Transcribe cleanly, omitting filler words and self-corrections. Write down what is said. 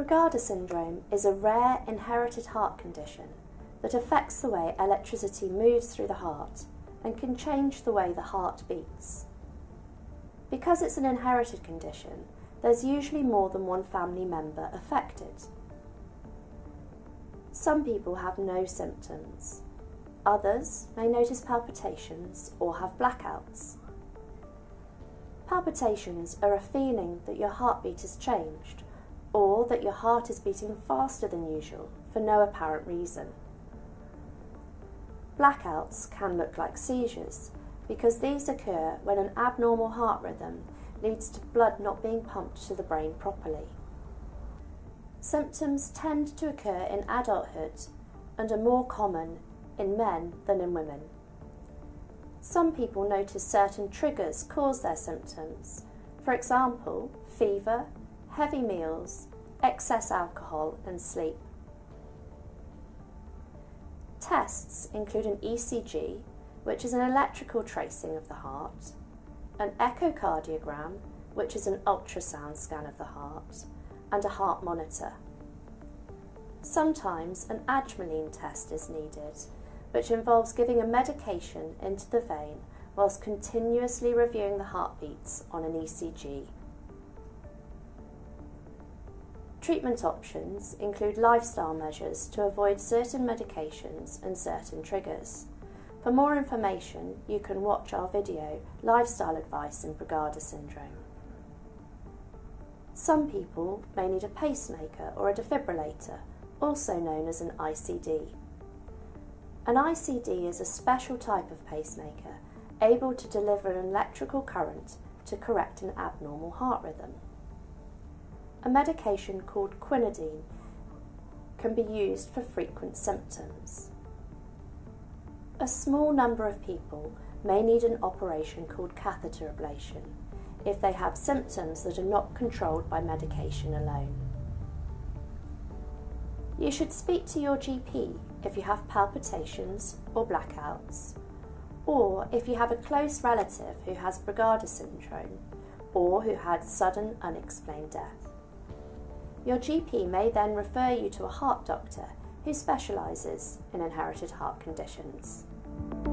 Brugada syndrome is a rare inherited heart condition that affects the way electricity moves through the heart and can change the way the heart beats. Because it's an inherited condition, there's usually more than one family member affected. Some people have no symptoms. Others may notice palpitations or have blackouts. Palpitations are a feeling that your heartbeat has changed, or that your heart is beating faster than usual for no apparent reason. Blackouts can look like seizures because these occur when an abnormal heart rhythm leads to blood not being pumped to the brain properly. Symptoms tend to occur in adulthood and are more common in men than in women. Some people notice certain triggers cause their symptoms, for example, fever, heavy meals, excess alcohol and sleep. Tests include an ECG, which is an electrical tracing of the heart, an echocardiogram, which is an ultrasound scan of the heart, and a heart monitor. Sometimes an adrenaline test is needed, which involves giving a medication into the vein whilst continuously reviewing the heartbeats on an ECG. Treatment options include lifestyle measures to avoid certain medications and certain triggers. For more information, you can watch our video, Lifestyle Advice in Brugada Syndrome. Some people may need a pacemaker or a defibrillator, also known as an ICD. An ICD is a special type of pacemaker able to deliver an electrical current to correct an abnormal heart rhythm. A medication called quinidine can be used for frequent symptoms. A small number of people may need an operation called catheter ablation if they have symptoms that are not controlled by medication alone. You should speak to your GP if you have palpitations or blackouts, or if you have a close relative who has Brugada syndrome or who had sudden unexplained death. Your GP may then refer you to a heart doctor who specialises in inherited heart conditions.